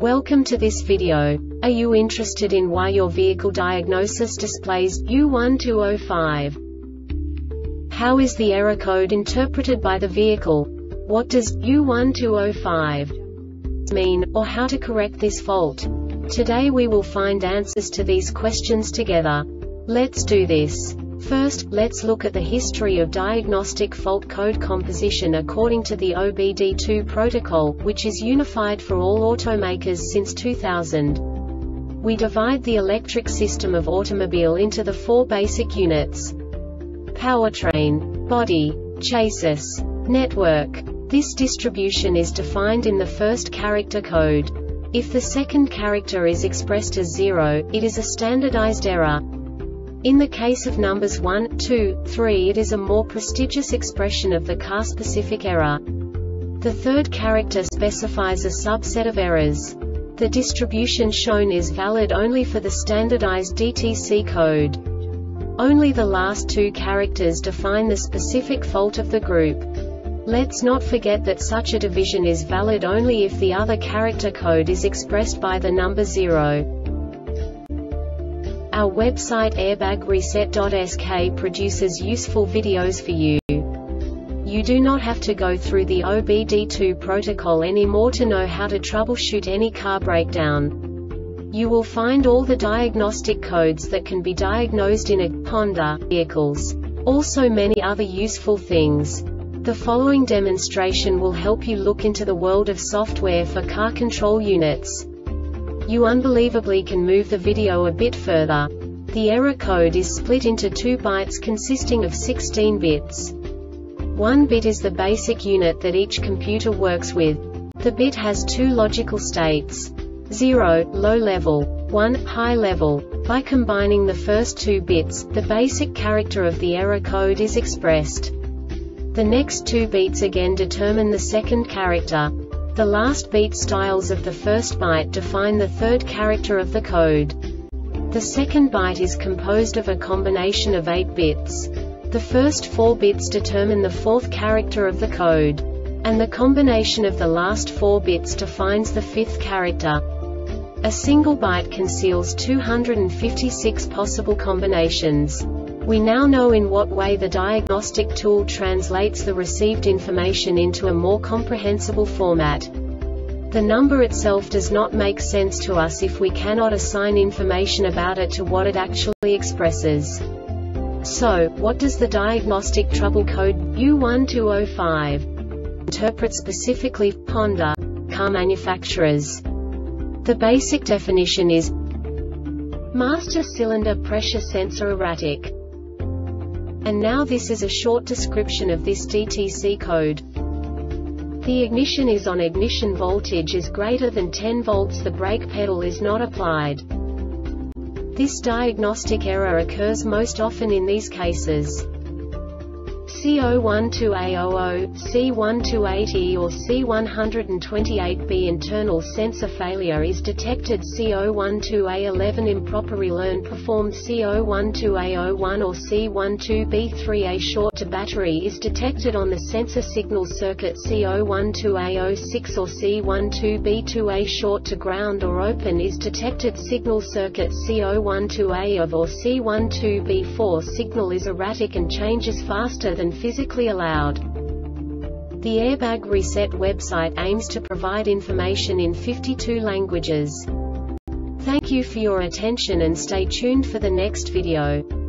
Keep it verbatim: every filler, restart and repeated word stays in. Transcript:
Welcome to this video. Are you interested in why your vehicle diagnosis displays U one two zero five? How is the error code interpreted by the vehicle? What does U one two zero five mean, or how to correct this fault? Today we will find answers to these questions together. Let's do this. First, let's look at the history of diagnostic fault code composition according to the O B D two protocol, which is unified for all automakers since two thousand. We divide the electric system of automobile into the four basic units: powertrain, body, chassis, network. This distribution is defined in the first character code. If the second character is expressed as zero, it is a standardized error. In the case of numbers one, two, three, it is a more prestigious expression of the car-specific error. The third character specifies a subset of errors. The distribution shown is valid only for the standardized D T C code. Only the last two characters define the specific fault of the group. Let's not forget that such a division is valid only if the other character code is expressed by the number zero. Our website airbag reset dot S K produces useful videos for you. You do not have to go through the O B D two protocol anymore to know how to troubleshoot any car breakdown. You will find all the diagnostic codes that can be diagnosed in a Honda vehicles. Also many other useful things. The following demonstration will help you look into the world of software for car control units. You unbelievably can move the video a bit further. The error code is split into two bytes consisting of sixteen bits. One bit is the basic unit that each computer works with. The bit has two logical states: zero, low level, one, high level. By combining the first two bits, the basic character of the error code is expressed. The next two bits again determine the second character. The last beat styles of the first byte define the third character of the code. The second byte is composed of a combination of eight bits. The first four bits determine the fourth character of the code. And the combination of the last four bits defines the fifth character. A single byte conceals two hundred fifty-six possible combinations. We now know in what way the diagnostic tool translates the received information into a more comprehensible format. The number itself does not make sense to us if we cannot assign information about it to what it actually expresses. So, what does the diagnostic trouble code U one two zero five interpret specifically for Honda car manufacturers? The basic definition is master cylinder pressure sensor erratic. And now this is a short description of this D T C code. The ignition is on, ignition voltage is greater than ten volts, the brake pedal is not applied. This diagnostic error occurs most often in these cases: C zero one two A zero zero, C one two eight E or C one twenty-eight B. Internal sensor failure is detected. C zero one two A eleven. Improper relearn performed. C zero one two A zero one or C one two B three. A short to battery is detected on the sensor signal circuit. C zero one two A zero six or C one two B two. A short to ground or open is detected. Signal circuit C zero one two A of or C one two B four. Signal is erratic and changes faster than physically allowed. The Airbag Reset website aims to provide information in fifty-two languages. Thank you for your attention and stay tuned for the next video.